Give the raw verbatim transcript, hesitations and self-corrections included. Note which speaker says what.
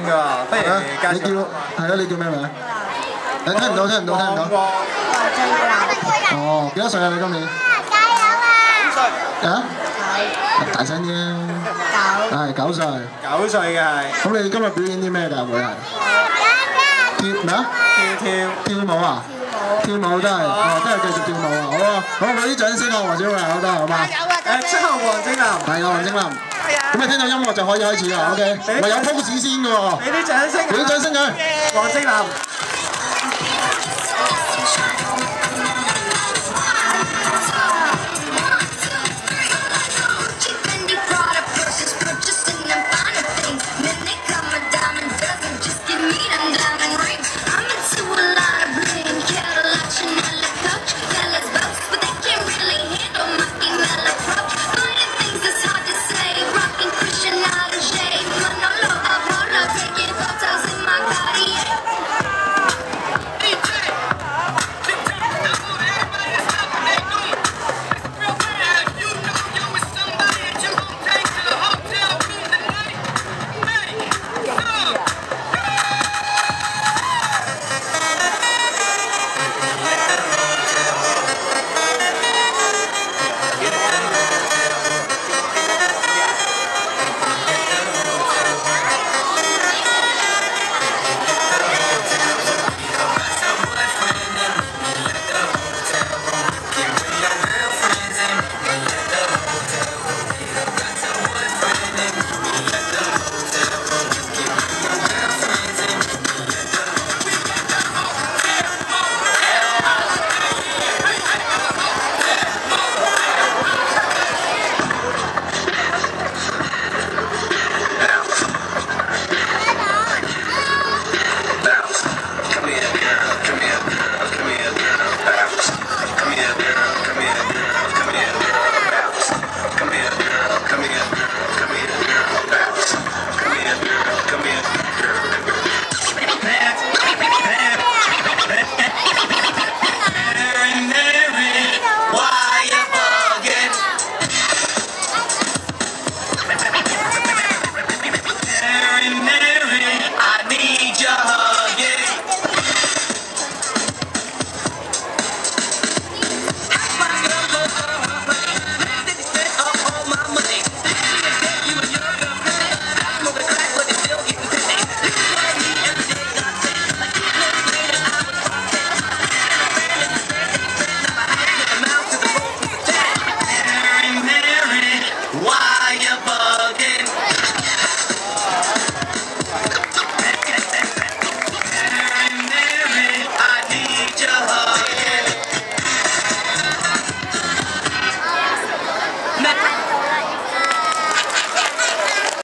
Speaker 1: 㗎，不如介紹。
Speaker 2: 你叫係啊？你叫咩名？你聽唔到？聽唔到？聽唔到？哦，幾多歲啊？你今年？
Speaker 3: 加油啊！
Speaker 2: 啊？大聲啲啊！九。係九歲。
Speaker 1: 九歲嘅係。
Speaker 2: 咁你今日表演啲咩㗎？會係？跳咩啊？
Speaker 1: 跳跳
Speaker 2: 跳舞啊！跳舞都係，哦，都係繼續跳舞啊！好啊，好，俾啲掌聲啊，黃小慧，好得好嘛？
Speaker 1: 誒，七號黃精林。係
Speaker 2: 啊，黃精林。咁你聽到音樂就可以開始啦 ，OK？我有 pose 先㗎喎。
Speaker 1: 俾啲掌聲。
Speaker 2: 俾啲掌聲佢。
Speaker 1: 黃精林。